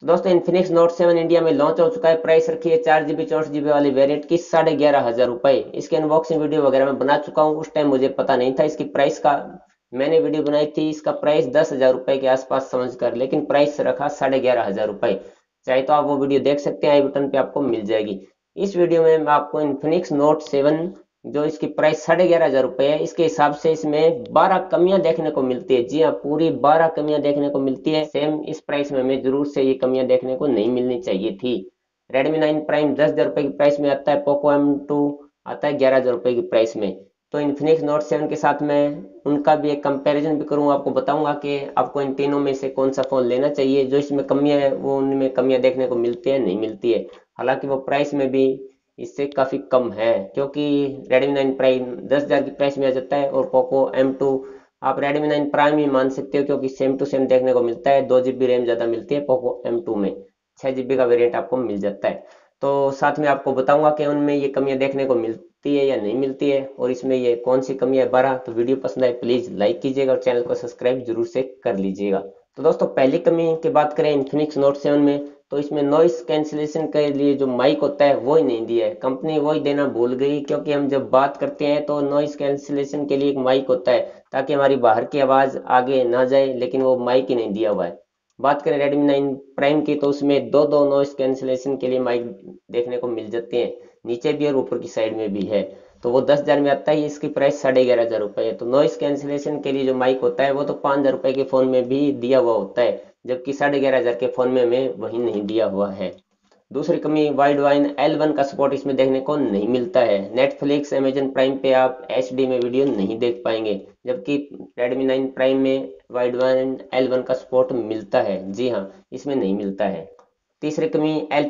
तो दोस्तों Infinix note 7 India में लॉन्च हो चुका है। प्राइस रखी है 4 GB 64 GB वाली वेरिएंट की 11,500 रुपए। इसकी अनबॉक्सिंग वीडियो वगैरह मैं बना चुका हूँ। उस टाइम मुझे पता नहीं था इसकी प्राइस का। मैंने वीडियो बनाई थी इसका प्राइस 10,000 रुपए के आसपास समझ कर, लेकिन प्राइस रखा 11,500 रुपए। चाहे तो आप वो वीडियो देख सकते हैं, आई बटन पे आपको मिल जाएगी। इस वीडियो में मैं आपको इन्फिनिक्स नोट 7 जो इसकी प्राइस 11,500 रुपए है, इसके हिसाब से इसमें 12 कमियां देखने को मिलती है। जी हाँ, पूरी 12 कमियां देखने को मिलती है। सेम इस प्राइस में हमें जरूर से ये कमियां देखने को नहीं मिलनी चाहिए थी। रेडमी 9 प्राइम 10,000 रुपए की प्राइस में आता है। पोको M2 आता है 11,000 रुपए की प्राइस में। तो इन्फिनिक्स नोट 7 के साथ मैं उनका भी एक कंपैरिजन भी करूंगा, आपको बताऊंगा कि आपको इन तीनों में से कौन सा फोन लेना चाहिए। जो इसमें कमियां है वो उनमें कमियां देखने को मिलती है नहीं मिलती है। हालांकि वो प्राइस में भी इससे काफी कम है, क्योंकि Redmi 9 प्राइम 10,000 की प्राइस में आ जाता है और पोको M2 आप Redmi 9 प्राइम ही मान सकते हो, क्योंकि सेम टू सेम देखने को मिलता है। 2 GB रैम ज्यादा मिलती है पोको M2 में। 6 GB का वेरिएंट आपको मिल जाता है। तो साथ में आपको बताऊंगा कि उनमें ये कमियां देखने को मिलती है या नहीं मिलती है, और इसमें ये कौन सी कमियां है 12। तो वीडियो पसंद आए प्लीज लाइक कीजिएगा और चैनल को सब्सक्राइब जरूर से कर लीजिएगा। तो दोस्तों पहली कमी की बात करें इन्फिनिक्स नोट 7 में, तो इसमें नॉइस कैंसिलेशन के लिए जो माइक होता है वो ही नहीं दिया है। कंपनी वही देना भूल गई, क्योंकि हम जब बात करते हैं तो नॉइस कैंसिलेशन के लिए एक माइक होता है ताकि हमारी बाहर की आवाज आगे ना जाए, लेकिन वो माइक ही नहीं दिया हुआ है। बात करें Redmi 9 प्राइम की, तो उसमें दो दो नॉइस कैंसिलेशन के लिए माइक देखने को मिल जाते हैं। नीचे भी और ऊपर की साइड में भी है। तो वो 10,000 में आता है। इसकी प्राइस 11,500 रुपए है। तो नॉइस कैंसिलेशन के लिए जो माइक होता है वो तो 5,000 रुपए के फोन में भी दिया हुआ होता है, जबकि 11,500 के फोन में हमें वही नहीं दिया हुआ है। दूसरी कमी, वाइड वाइन L1 का सपोर्ट इसमें देखने को नहीं मिलता है। नेटफ्लिक्स अमेजन प्राइम पे आप HD में वीडियो नहीं देख पाएंगे, जबकि Redmi 9 प्राइम में वाइड वाइन L1 का सपोर्ट मिलता है। जी हाँ, इसमें नहीं मिलता है। तीसरी कमी,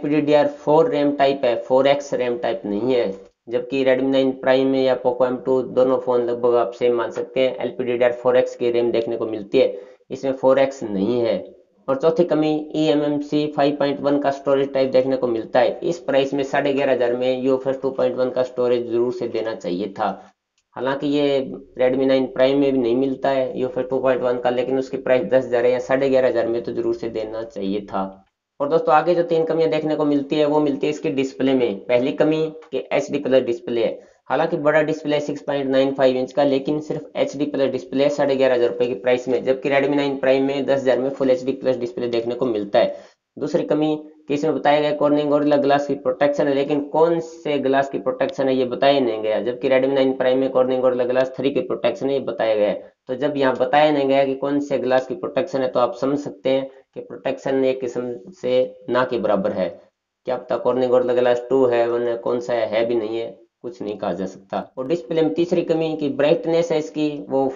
LPDDR4 रैम टाइप है, 4X रैम टाइप नहीं है। जबकि Redmi 9 प्राइम में या Poco M2 दोनों फोन लगभग आप सेम मान सकते हैं, LPDDR4X की रैम देखने को मिलती है। इसमें 4X नहीं है। और चौथी कमी, eMMC 5.1 का स्टोरेज टाइप देखने को मिलता है। इस प्राइस में 11,500 में UFS 2.1 का स्टोरेज जरूर से देना चाहिए था। हालांकि ये Redmi 9 प्राइम में भी नहीं मिलता है UFS 2.1 का, लेकिन उसकी प्राइस 10,000 है या 11,500 में तो जरूर से देना चाहिए था। और दोस्तों आगे जो तीन कमियां देखने को मिलती है वो मिलती है इसके डिस्प्ले में। पहली कमी कि HD प्लस डिस्प्ले है। हालांकि बड़ा डिस्प्ले 6.95 इंच का, लेकिन सिर्फ HD प्लस डिस्प्ले है 11,500 की प्राइस में, जबकि Redmi 9 प्राइम में 10,000 में फुल HD प्लस डिस्प्ले देखने को मिलता है। दूसरी कमी कि इसमें बताया गया कॉर्निंग गोरिल्ला ग्लास की प्रोटेक्शन है, लेकिन कौन से ग्लास की प्रोटेक्शन है ये बताया नहीं गया, जबकि Redmi 9 प्राइम में कॉर्निंग गोरिल्ला ग्लास 3 की प्रोटेक्शन है, ये बताया गया है। तो जब यहाँ बताया नहीं गया कि कौन से ग्लास की प्रोटेक्शन है, तो आप समझ सकते हैं कि प्रोटेक्शन एक किस्म से ना के बराबर है। क्या पता कॉर्निंग और ग्लास 2 है, वरना कौन सा है भी नहीं है, कुछ नहीं कहा जा सकता। और डिस्प्ले में तीसरी कमी की ब्राइटनेस है इसकी, वो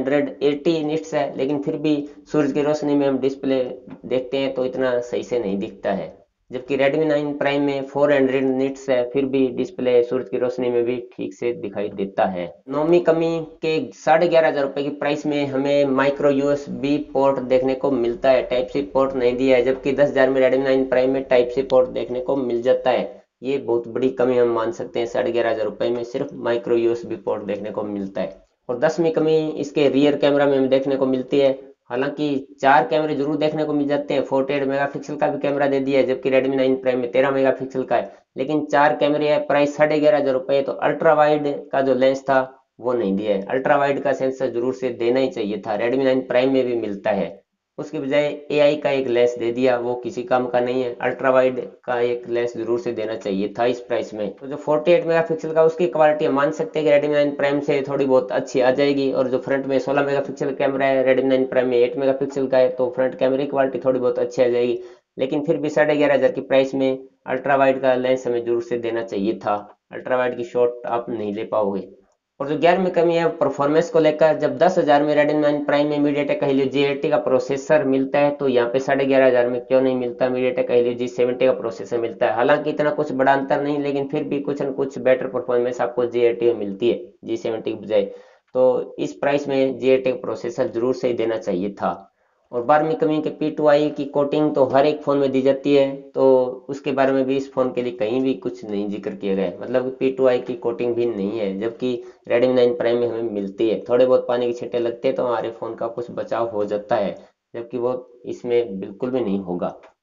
480 निट्स है, लेकिन फिर भी सूरज की रोशनी में हम डिस्प्ले देखते हैं तो इतना सही से नहीं दिखता है। जबकि Redmi 9 प्राइम में 400 निट्स है, फिर भी डिस्प्ले सूरज की रोशनी में भी ठीक से दिखाई देता है। नौवीं कमी के 11,500 की प्राइस में हमें माइक्रो USB पोर्ट देखने को मिलता है, टाइप सी पोर्ट नहीं दिया है। जबकि 10,000 में Redmi 9 प्राइम में टाइप सी पोर्ट देखने को मिल जाता है। ये बहुत बड़ी कमी हम मान सकते हैं, 11,500 में सिर्फ माइक्रो USB पोर्ट देखने को मिलता है। और 10वीं कमी इसके रियर कैमरा में हमें देखने को मिलती है। हालांकि चार कैमरे जरूर देखने को मिल जाते हैं। 48 मेगापिक्सल का भी कैमरा दे दिया है, जबकि Redmi 9 प्राइम में 13 मेगापिक्सल का है, लेकिन चार कैमरे है। प्राइस 11,500 तो अल्ट्रा वाइड का जो लेंस था वो नहीं दिया है। अल्ट्रा वाइड का सेंसर जरूर से देना ही चाहिए था, Redmi 9 प्राइम में भी मिलता है। उसके बजाय AI का एक लेंस दे दिया, वो किसी काम का नहीं है। अल्ट्रा वाइड का एक लेंस जरूर से देना चाहिए था इस प्राइस में। तो जो 48 मेगापिक्सल का उसकी क्वालिटी हम मान सकते हैं कि Redmi 9 प्राइम से थोड़ी बहुत अच्छी आ जाएगी। और जो फ्रंट में 16 मेगापिक्सल कैमरा है, Redmi 9 प्राइम में 8 मेगापिक्सल का है, तो फ्रंट कैमरे की क्वालिटी थोड़ी बहुत अच्छी आ जाएगी। लेकिन फिर भी 11,500 की प्राइस में अल्ट्रा वाइड का लेंस हमें जरूर से देना चाहिए था। अल्ट्रा वाइड की शॉट आप नहीं ले पाओगे। और जो 11वीं कमी है परफॉर्मेंस को लेकर, जब 10,000 में Redmi 9 प्राइम में MediaTek Helio G80 का प्रोसेसर मिलता है, तो यहाँ पे 11,500 में क्यों नहीं मिलता MediaTek Helio G70 का प्रोसेसर मिलता है। हालांकि इतना कुछ बड़ा अंतर नहीं, लेकिन फिर भी कुछ न कुछ बेटर परफॉर्मेंस आपको G80 में मिलती है G70 की बजाय। तो इस प्राइस में G80 का प्रोसेसर जरूर से ही देना चाहिए था। और 12वीं कमी के P2i की कोटिंग तो हर एक फोन में दी जाती है, तो उसके बारे में भी इस फोन के लिए कहीं भी कुछ नहीं जिक्र किया गया है। मतलब P2i की कोटिंग भी नहीं है, जबकि Redmi 9 प्राइम में हमें मिलती है। थोड़े बहुत पानी के छींटे लगते हैं तो हमारे फोन का कुछ बचाव हो जाता है, जबकि वो इसमें बिल्कुल भी नहीं होगा।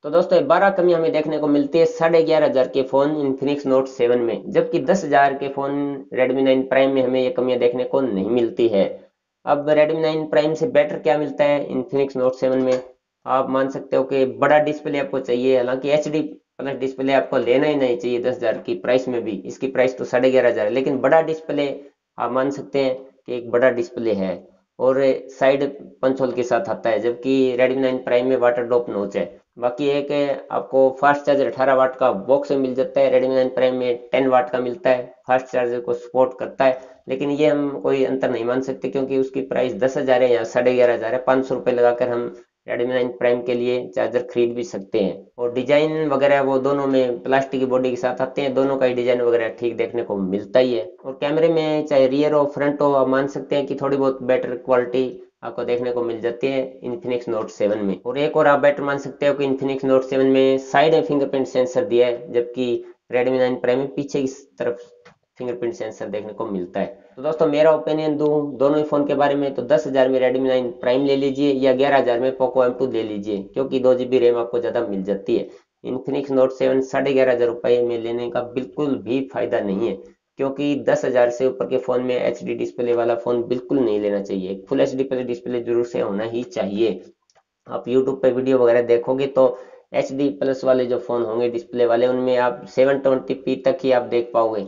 तो दोस्तों 12 कमी हमें देखने को मिलती है 11,500 के फोन इन्फिनिक्स नोट 7 में, जबकि 10,000 के फोन रेडमी 9 प्राइम में हमें ये कमियां देखने को नहीं मिलती है। अब रेडमी 9 प्राइम से बेटर क्या मिलता है इन्फिनिक्स नोट 7 में? आप मान सकते हो कि बड़ा डिस्प्ले आपको चाहिए, हालांकि एचडी प्लस डिस्प्ले आपको लेना ही नहीं चाहिए 10,000 की प्राइस में भी, इसकी प्राइस तो 11,500 है, लेकिन बड़ा डिस्प्ले आप मान सकते हैं कि एक बड़ा डिस्प्ले है और साइड पंच होल के साथ आता है, जबकि रेडमी 9 प्राइम में वाटर ड्रॉप नोच है। बाकी एक है आपको फास्ट चार्जर 18 वाट का बॉक्स में मिल जाता है, रेडमी 9 प्राइम में 10 वाट का मिलता है, फास्ट चार्जर को सपोर्ट करता है, लेकिन ये हम कोई अंतर नहीं मान सकते क्योंकि उसकी प्राइस 10,000 है या 11,500 है। 500 रुपये लगाकर हम रेडमी 9 प्राइम के लिए चार्जर खरीद भी सकते हैं। और डिजाइन वगैरह वो दोनों में प्लास्टिक की बॉडी के साथ आते हैं, दोनों का ही डिजाइन वगैरह ठीक देखने को मिलता ही है। और कैमरे में चाहे रियर हो फ्रंट हो, आप मान सकते हैं कि थोड़ी बहुत बेटर क्वालिटी आपको देखने को मिल जाती है इन्फिनिक्स नोट 7 में। और एक और आप बेटर मान सकते हो कि इन्फिनिक्स नोट 7 में साइड में फिंगरप्रिंट सेंसर दिया है, जबकि रेडमी 9 प्राइम में पीछे की तरफ फिंगरप्रिंट सेंसर देखने को मिलता है। तो दोस्तों मेरा ओपिनियन दूं दोनों ही फोन के बारे में, तो 10,000 में रेडमी 9 प्राइम ले लीजिए या 11,000 में पोको M2 ले लीजिए, क्योंकि 2 GB रैम आपको ज्यादा मिल जाती है। इन्फिनिक्स नोट 7 11,500 रुपये में लेने का बिल्कुल भी फायदा नहीं है, क्योंकि 10,000 से ऊपर के फोन में HD डिस्प्ले वाला फोन बिल्कुल नहीं लेना चाहिए। फुल HD प्लस डिस्प्ले जरूर से होना ही चाहिए। आप YouTube पे वीडियो वगैरह देखोगे तो HD प्लस वाले जो फोन होंगे डिस्प्ले वाले, उनमें आप 720p तक ही आप देख पाओगे,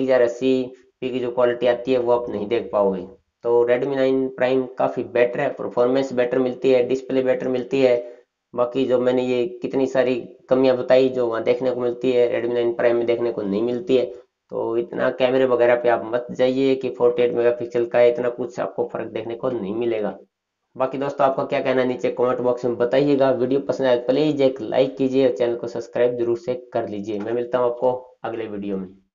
1080p की जो क्वालिटी आती है वो आप नहीं देख पाओगे। तो Redmi 9 प्राइम काफी बेटर है, परफॉर्मेंस बेटर मिलती है, डिस्प्ले बेटर मिलती है। बाकी जो मैंने ये कितनी सारी कमियां बताई जो वहाँ देखने को मिलती है Redmi 9 प्राइम में देखने को नहीं मिलती है। तो इतना कैमरे वगैरह पे आप मत जाइए कि 48 मेगापिक्सल का है, इतना कुछ आपको फर्क देखने को नहीं मिलेगा। बाकी दोस्तों आपका क्या कहना है नीचे कमेंट बॉक्स में बताइएगा। वीडियो पसंद आए प्लीज एक लाइक कीजिए और चैनल को सब्सक्राइब जरूर से कर लीजिए। मैं मिलता हूँ आपको अगले वीडियो में।